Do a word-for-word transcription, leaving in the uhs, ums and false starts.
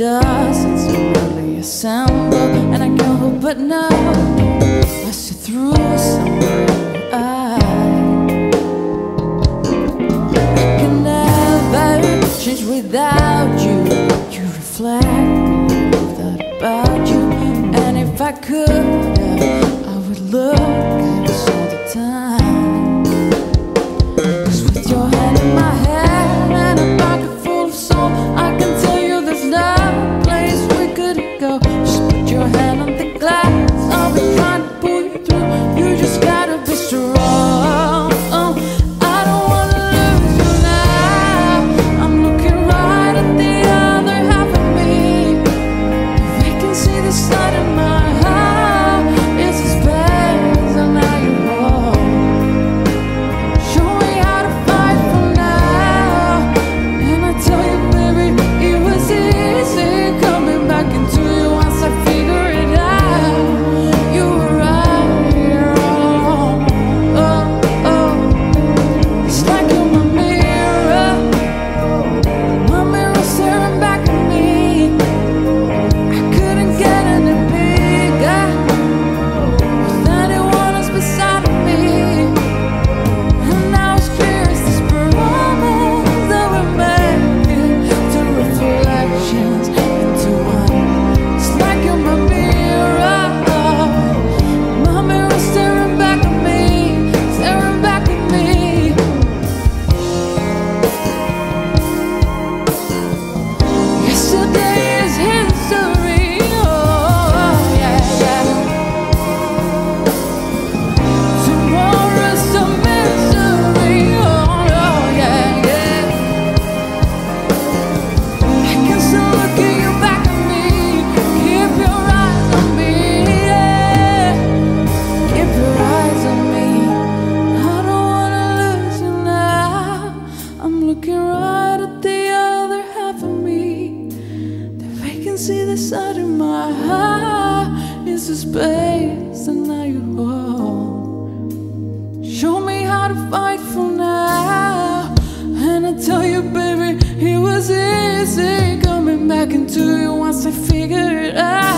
doesn't seem really assemble, and I can't help but know I see through somewhere in your eye. I can never change without you. You reflect me, all that about you. And if I could, I would look at us all the time. 'Cause with your hand in my hand and a pocket full of soul, I can tell you there's no place we couldn't go. Just put your hand on the glass, I'll be trying to pull you through. You just gotta be strong. Oh, I don't wanna lose you now. I'm looking right at the other half of me. If I can see the sun in my heart, it's a space and now you're home. Show me how to fight for now. And I tell you, baby, it was easy coming back into you once I figure it out. You were right here all along. Oh, oh. It's like you're my mirror. My mirror staring back at me. I couldn't get any bigger with anyone else beside of me. And now it's clear as this promise that we're making, two reflections into one. It's like you're my mirror. My mirror staring back at me, staring back at me. Yesterday is history. Oh, yeah, yeah. Tomorrow's a mystery. Oh, yeah, yeah. I can still look at you back at me. Keep your eyes on me, yeah. Keep your eyes on me. I don't wanna lose you now. I'm looking right at the other half of me. The vacancy that's side of my heart is a space, and now you're home. Show me how to fight for now. And I tell you, baby, it was easy coming back into you once I figured it out.